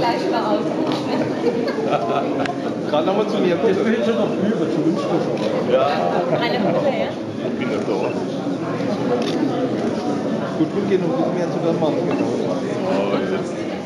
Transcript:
gleich mal aus. Gerade nochmal zu mir. Das will ich noch über zu wünschen. Ja. Eine Brille, ja? Ich bin nicht da. Gut genug ist mir zu der Mann. Genau. Oh, jetzt.